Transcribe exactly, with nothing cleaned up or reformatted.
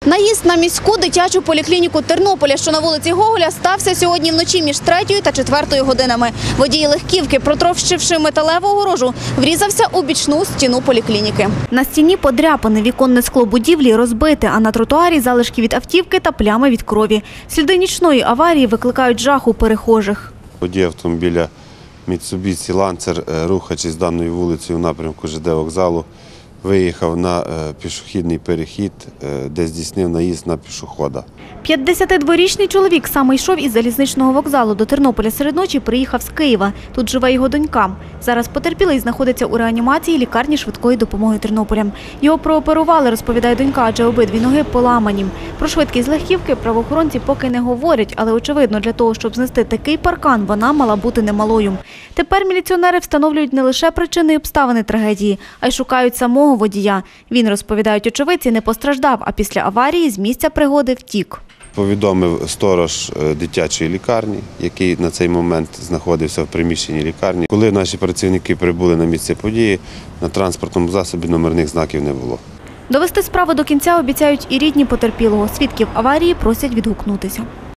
Наїзд на міську дитячу поліклініку Тернополя, що на вулиці Гоголя, стався сьогодні вночі між третьою та четвертою годинами. Водій легківки, протовщивши металеву огорожу, врізався у бічну стіну поліклініки. На стіні подряпане, віконне скло будівлі розбите, а на тротуарі залишки від автівки та плями від крові. Сліди нічної аварії викликають жах у перехожих. Водій автомобіля Mitsubishi Lancer, рухаючись даною вулицею в напрямку ЖД вокзалу, виїхав на пішохідний перехід, де здійснив наїзд на пішохода. п'ятдесятидворічний чоловік саме йшов із залізничного вокзалу до Тернополя серед ночі, приїхав з Києва. Тут живе його донька. Зараз потерпілий знаходиться у реанімації лікарні швидкої допомоги Тернополя. Його прооперували, розповідає донька, адже обидві ноги поламані. Про швидкість легківки правоохоронці поки не говорять, але очевидно, для того, щоб знести такий паркан, вона мала бути немалою. Тепер міліціонери встановлюють не лише причини і обставини трагедії, а й шукають самого водія. Він, розповідають очевидці, не постраждав, а після аварії з місця пригоди втік. Повідомив сторож дитячої лікарні, який на цей момент знаходився в приміщенні лікарні. Коли наші працівники прибули на місце події, на транспортному засобі номерних знаків не було. Довести справу до кінця обіцяють і рідні потерпілого. Свідків аварії просять відгукнутися.